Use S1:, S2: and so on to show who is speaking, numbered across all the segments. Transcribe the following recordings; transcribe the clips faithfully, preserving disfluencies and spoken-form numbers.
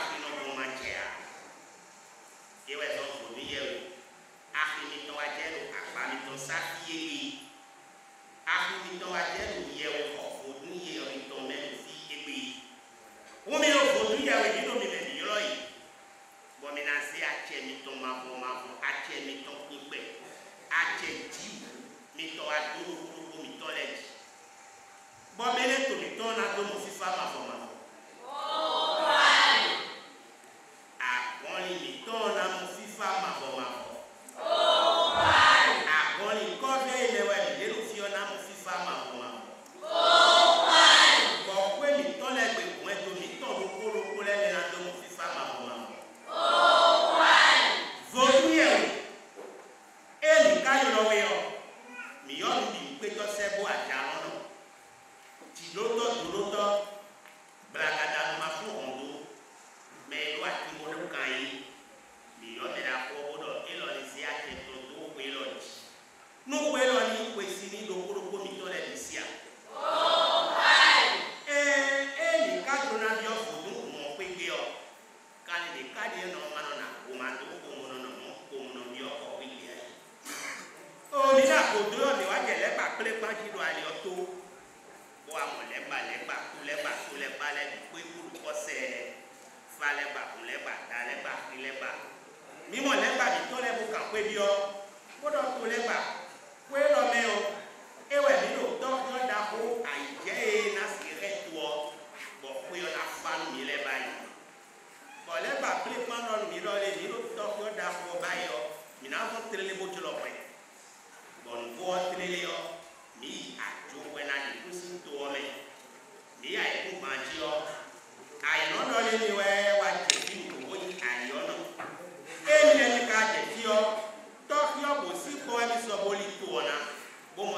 S1: afino bon manchea ewe zo ko mi yewo afini to ajero apami to safiye afini to ajero yewo ko odun ye ori to me fi egbe o mi o odun yewo ni no mi me bi yo yi bo mi na se ache mi to ma bo ma bo ache mi to pipe ache ji mi to aduru kuru mi to leji bo mi le to mi to na to mo fi fa ma fo ma Agonlin mi to na mo fi fa ma fo ma fo Agonlin Covè ile we mi le fi o na mo fi fa ma fo ma bo kwe mi to le gbe kun e to mi to lo ko lo ko le le na to mo fi fa ma fo ma Vodoun ye e mi ka yo lo we yo mi yo mi pe to sebo aja lono ti loto loto bragada ma fu ondo me lo ati mo lo kan yi mi yo me da ko bodo e lo ni si ake to do pe lo ji no pe lo ni pe si ni do ko ko mi to le di sia e e ni ka to na bi o Vodoun mo pe gbe o kan ni ka de no ma no na ko ma do ko mo no no mo ko mo no bi o ko pe gbe ai o ni na ko do ni wa je le pa pele pa ji do ale o to o amo le ba le ba ku le ba ku le ba le pe ku ko se fa le ba ku le ba da le ba ki le ba mi mo le ba mi to le bu kan pe bi o ko do to le ba we lo me o e we mi lo to ko da ko ai je na si re to bo pe o na fa mi le ba yi bo le ba pele pa no mi lo le mi lo to ko da ko ba yo mi na fo tele bo ti lo pe bon bo tele yo mi ajo we na ni ku sin to me mi ai ku ma ji o ai no no le ni we wa je ti ko yi ai yo no e mi le ni ka je ti o to ki o bo si ko mi so bo li to na bo mo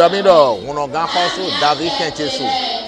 S2: yomi do uno gan khoso David Kenchesu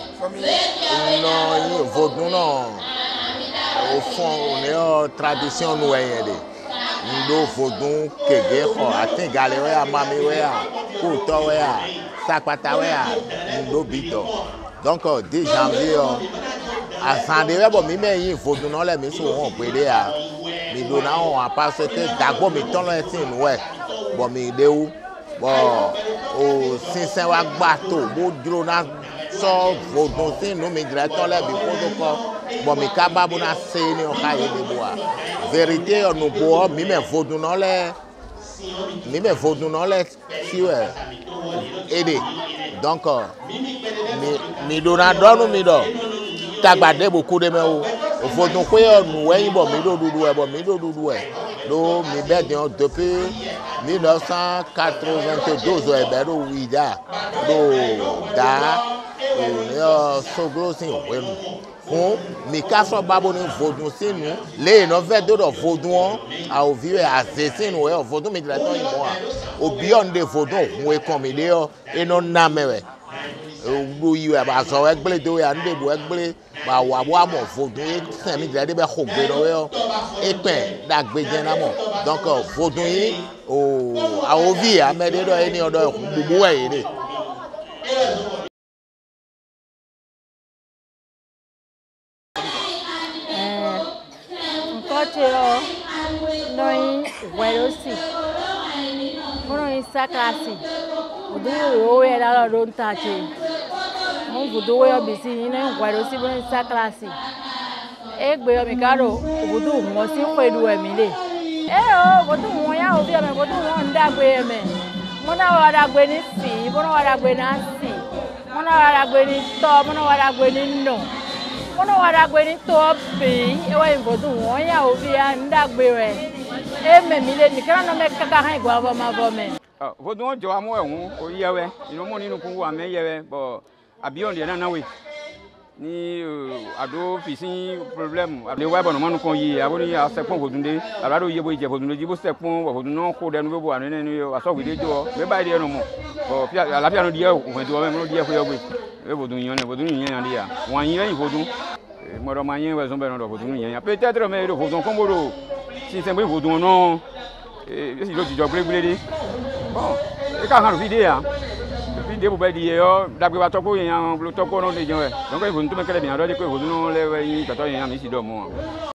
S2: no Vodoun no au fond on est tradition nous yende ndo Vodoun kege ho atin gale we amami we a ko to we a sakpata we a ndo bito donc dix janvier asande we bo mi me yin Vodoun no le mi so won pere a mi do na on a pas que dagbo mi ton lo tin we bo mi de u bo o sinsin wa gba to bo dro na so Vodoun tin no mi directeur le bi ko ko bo mi ka ba bu na se ni o ka ye de boa vérité no bo mi me Vodoun no le mi me Vodoun no le si we ede donc mi mi do na do no mi do tagbade beaucoup de me o Vodoun ko yo nu we yin bo mi do dudu e bo mi do dudu e do mi be de depuis mille neuf cent quatre-vingt-douze e be do wi da do da o so grossing we fún mi ka so babo ni Vodoun sinu le no ve do do Vodoun a o viwe a zesinu e Vodoun mi directeur yin mo a o beyond de Vodoun we come de o e no na mewe o yi ba so e gble do ya nde bo e gble ba wa wa mo Vodoun e sen mi directeur be ko gbe no we o e pe da gbe je na mo donc Vodoun yi o a o vi a me de do e ni odo bubu e ni
S3: Kocheo noi werosi mono isa klasi odu o we la lo don tache mo budu we obisi ni werosi mono isa klasi egbe o mi karo budu mo si nwedu emi le eh o budu mo ya obi emi budu mo ndagbe emi mo na wa dagbe ni si mo na wa dagbe na si mo na wa dagbe ni to mo na wa dagbe ni no mono wada gbe ni to pe e wa Vodoun won ya o bi a ndagbe re e me mi le ni kra no me kaka han igwa bo ma bo me
S4: Vodoun jo amu ehun o yewe ino mo ninu kun wa me yewe bo abion de na na we ni ado fisin problem le wa bo no manu kon yi aboni a sepon Vodoun de alado yebo ije Vodoun de jibo sepon Vodoun no ko de no bo anu ni aso we de jo me ba de no mo bo ala pia no die o we do me no die ko yo gbe e Vodoun yan ne Vodoun yan yan dia wan yin Vodoun mo do ma yin we so be no do Vodoun yan peut-être me do Vodoun kon bo do si se mo Vodoun no e si lo ti jo gbe gbe de bon e ka han video ya video bo be di yo dagbe wa topo yan lo topo no le jan we donc e Vodoun to me kele bi yan do de ko Vodoun no le we yin to yan mi si do mo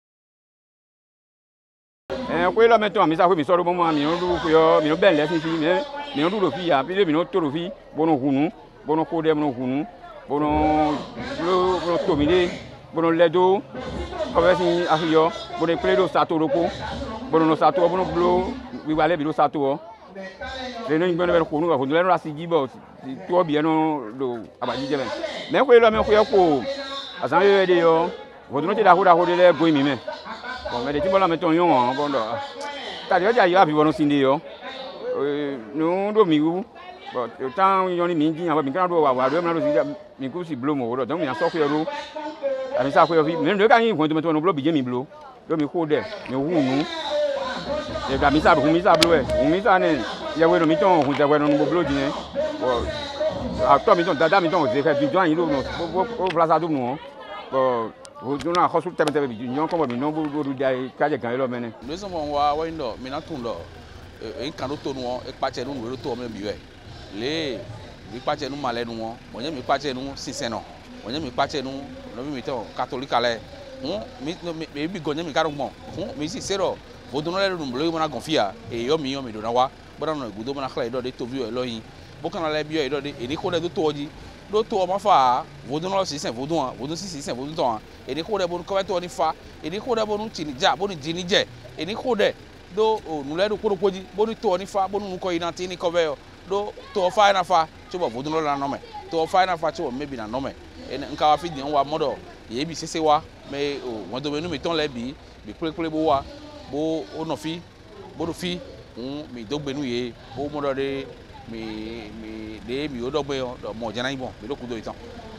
S4: eh ko lo me to mi sa ko mi so ro mo mi no du ko yo mi no ben le si si mi mi no du ro fi ya bi mi no to ro fi bono hunu bono ko de mo hunu bono lo lo to mi de bono ledo ko be si afiyo bono pledo sato roko bono no sato bono blo wi wale bi do sato o le no ngbe no be ko nu ko le no asi gibo to bi no do abaji je me me ko lo me ko yo ko asan ye de yo Vodoun ti da ho da ho de le go mi me bon me de ti bola me ton yo won bon do ta de ja yo abi bono sinde yo no do mi wu but tan yo ni mi jin abo mi kan do wa wa do me no si mi ku si blo mo wo do mi so ko yo ro ami sa ko yo fi me do kan yin ko to me to no blo bi je mi blo do mi ko de mi wu nu e ga mi sa bu mi sa blo e mi sa ne ye we no mi ton hu je we no no blo din e bo a to mi ton dada mi ton je ka bi jo yin lo no o plaza do nu bo Vodoun na khosu tebe tebe bi nyon ko mo bi no bo do dai ka je gan lo mene
S5: le so mo wa wa ndo mi na tun do e kan do to nu e pa che nu we to me bi we le mi pa che nu male nu won mo nye mi pa che nu sisen no mo nye mi pa che nu no mi mi to catholique ale hun mi mi bi go nye mi ka ro mo hun mi si sero Vodoun le nu blo mo na gonfia e yo mi yo mi do na wa bo na no gudo mo na khla do de to vi lo yin bo kan la bi yo do de e ni ko de do to ji do to ma fa Vodoun lo si sen Vodoun Vodoun si si sen Vodoun to e ni ko de bo ko to ni fa e ni ko de bo nu ti ni ja bo ni ji ni je e ni ko de do nu le do ko ko ji bo ni to ni fa bo nu ko ina ti ni Covè do to fa na fa cho bo Vodoun lo na no me to fa na fa cho bo maybe na no me e nka wa fi di wa modo ye bi sese wa me o won do me nu mi ton le bi bi kule kule bo wa bo o no fi bo do fi un mi do gbe nu ye bo modo de mi mi de mi o do gbe do mo je na ibon mi do ku do itan